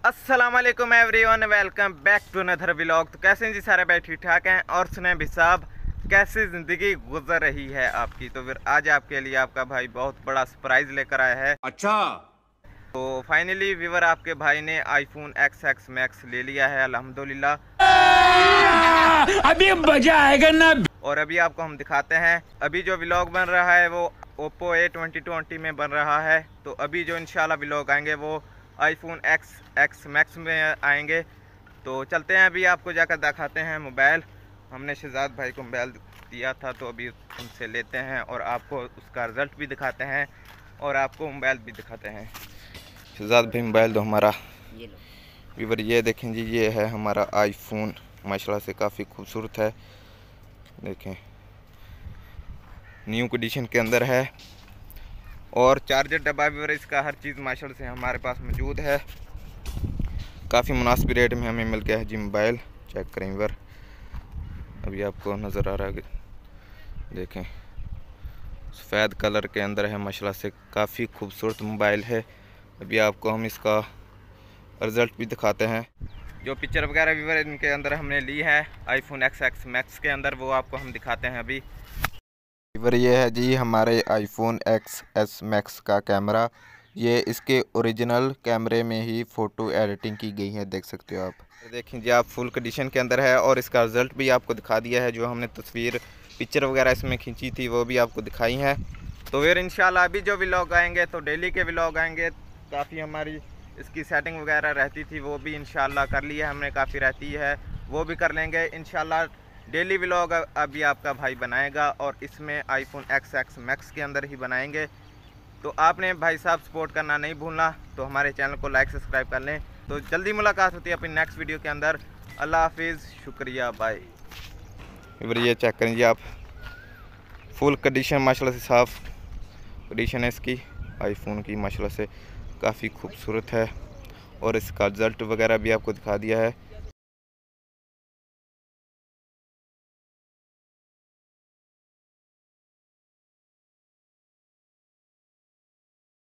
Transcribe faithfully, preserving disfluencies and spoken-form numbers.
अस्सलाम वालेकुम everyone, welcome back to another vlog. तो कैसे हैं जी सारे भाई, ठीक ठाक हैं? और सुने भी साहब, कैसी ज़िंदगी गुजर रही है आपकी। तो फिर आज आपके लिए आपका भाई बहुत बड़ा सरप्राइज़ लेकर आया है। अच्छा, तो फाइनली व्यूवर, आपके भाई ने आईफोन एक्स एक्स मैक्स ले लिया है अल्हम्दुलिल्लाह। अभी मजा आएगा ना। और अभी आपको हम दिखाते हैं। अभी जो व्लॉग बन रहा है वो ओप्पो ए ट्वेंटी ट्वेंटी में बन रहा है। तो अभी जो इंशाल्लाह व्लॉग आएंगे वो आईफोन एक्स एक्स मैक्स में आएंगे। तो चलते हैं, अभी आपको जाकर दिखाते हैं मोबाइल। हमने शहजाद भाई को मोबाइल दिया था, तो अभी उनसे लेते हैं और आपको उसका रिज़ल्ट भी दिखाते हैं और आपको मोबाइल भी दिखाते हैं। शहजाद भाई मोबाइल दो हमारा। व्यूवर ये देखें जी, ये है हमारा आईफोन, माशाल्लाह से काफ़ी खूबसूरत है। देखें, न्यू कंडीशन के अंदर है और चार्जर डब्बा भी इसका हर चीज़ माशाल्लाह से हमारे पास मौजूद है। काफ़ी मुनासिब रेट में हमें मिल गया है जी मोबाइल। चेक करें व्यूवर, अभी आपको नज़र आ रहा है, देखें सफ़ेद कलर के अंदर है, माशाल्लाह से काफ़ी खूबसूरत मोबाइल है। अभी आपको हम इसका रिज़ल्ट भी दिखाते हैं। जो पिक्चर वगैरह व्यूवर इनके अंदर हमने ली है आईफोन एक्स एक्स मैक्स के अंदर, वो आपको हम दिखाते हैं अभी। व्यूवर ये है जी हमारे आईफोन एक्स एस मैक्स का कैमरा। ये इसके ओरिजिनल कैमरे में ही फ़ोटो एडिटिंग की गई है, देख सकते हो आप। देखें जी, आप फुल कंडीशन के अंदर है और इसका रिज़ल्ट भी आपको दिखा दिया है। जो हमने तस्वीर पिक्चर वगैरह इसमें खींची थी वो भी आपको दिखाई हैं। तो फिर इंशाल्लाह अभी जो व्लॉग आएंगे तो डेली के व्लॉग आएंगे। काफ़ी हमारी इसकी सेटिंग वगैरह रहती थी, वो भी इंशाल्लाह कर ली है हमने, काफ़ी रहती है वो भी कर लेंगे इंशाल्लाह। डेली व्लॉग अभी आपका भाई बनाएगा और इसमें आईफोन एक्स एक्स मैक्स के अंदर ही बनाएंगे। तो आपने भाई साहब सपोर्ट करना नहीं भूलना, तो हमारे चैनल को लाइक सब्सक्राइब कर लें। तो जल्दी मुलाकात होती है अपनी नेक्स्ट वीडियो के अंदर। अल्लाह हाफिज़, शुक्रिया, बाय। फिर ये चेक करें जी आप, फुल कंडीशन माशाल्लाह से साफ़ कंडीशन है इसकी आईफोन की, माशाल्लाह से काफ़ी खूबसूरत है। और इसका रिज़ल्ट वगैरह भी आपको दिखा दिया है।